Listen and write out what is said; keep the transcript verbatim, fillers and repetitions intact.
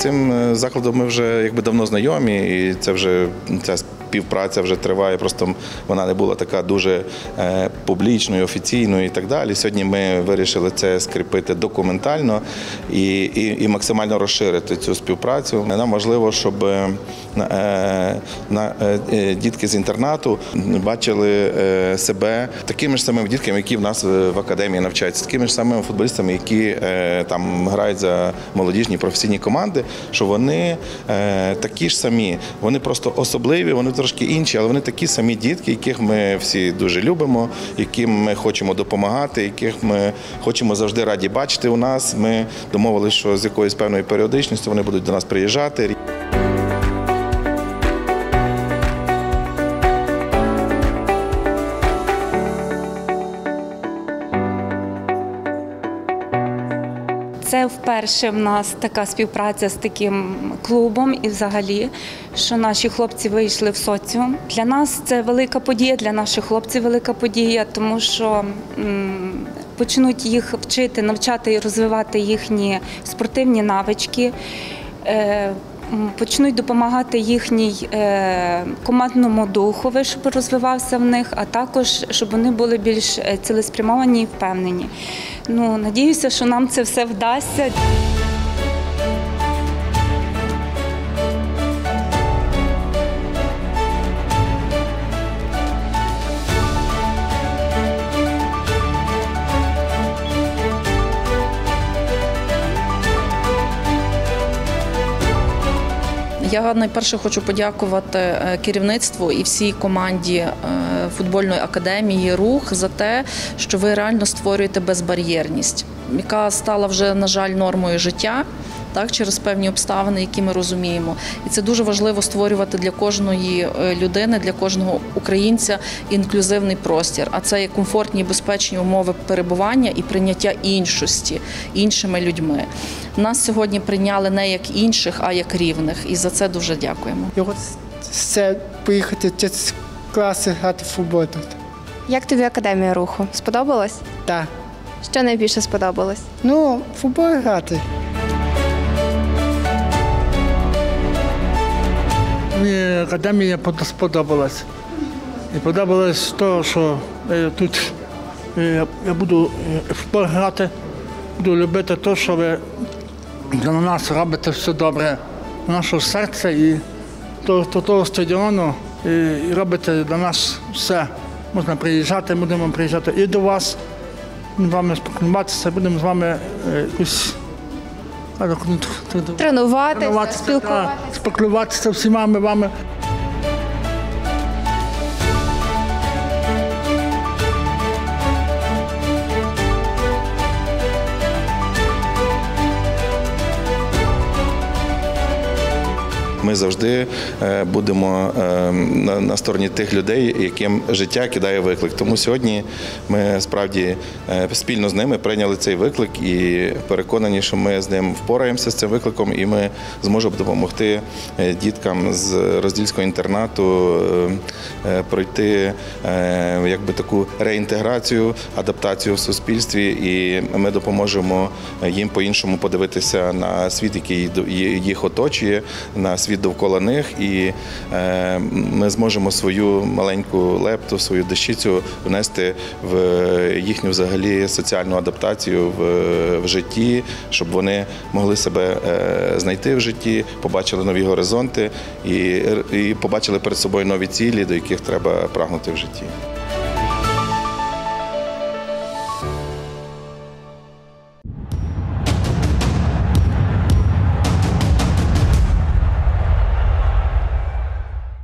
цим закладом ми вже якби давно знайомі, і це вже ця співпраця вже триває. Просто вона не була така дуже е, публічною, офіційною і так далі. Сьогодні ми вирішили це скріпити документально і, і, і максимально розширити цю співпрацю. Нам важливо, щоб е, на, е, дітки з інтернату бачили е, себе такими ж самими дітками, які в нас в академії навчаються, такими ж самими футболістами, які е, там грають за молодіжні професійні команди, що вони е, такі ж самі, вони просто особливі, вони трошки інші, але вони такі самі дітки, яких ми всі дуже любимо, яким ми хочемо допомагати, яких ми хочемо завжди раді бачити у нас. Ми домовилися, що з якоюсь певною періодичністю вони будуть до нас приїжджати. Це вперше в нас така співпраця з таким клубом і взагалі, що наші хлопці вийшли в соціум. Для нас це велика подія, для наших хлопців велика подія, тому що м, почнуть їх вчити, навчати і розвивати їхні спортивні навички, е, почнуть допомагати їхній е, командному духові, щоб розвивався в них, а також, щоб вони були більш цілеспрямовані і впевнені. Ну, надіюся, що нам це все вдасться. Я найперше хочу подякувати керівництву і всій команді футбольної академії «Рух» за те, що ви реально створюєте безбар'єрність, яка стала вже, на жаль, нормою життя, так, через певні обставини, які ми розуміємо. І це дуже важливо створювати для кожної людини, для кожного українця інклюзивний простір. А це є комфортні і безпечні умови перебування і прийняття іншості іншими людьми. Нас сьогодні прийняли не як інших, а як рівних. І за це дуже дякуємо. Я хочу це поїхати в класи грати в футбол тут. Як тобі академія руху? Сподобалось? Так. Що найбільше сподобалось? Ну, в футбол грати. Мені академія сподобалась. І подобалось те, що тут я буду в футбол грати, буду любити те, що ви для нас робите все добре, наше серце і до того стадіону, і робите для нас все. Можна приїжджати, будемо приїжджати і до вас, з вами спілкуватися, будемо з вами якось тренуватися, спілкуватися. Спілкуватися всіма ми вами. Ми завжди будемо на стороні тих людей, яким життя кидає виклик. Тому сьогодні ми справді спільно з ними прийняли цей виклик і переконані, що ми з ним впораємося з цим викликом і ми зможемо допомогти діткам з роздільського інтернату пройти якби таку реінтеграцію, адаптацію в суспільстві, і ми допоможемо їм по-іншому подивитися на світ, який їх оточує, на світ довкола них, і е, ми зможемо свою маленьку лепту, свою дещицю внести в їхню взагалі соціальну адаптацію в, в житті, щоб вони могли себе е, знайти в житті, побачили нові горизонти і, і побачили перед собою нові цілі, до яких треба прагнути в житті.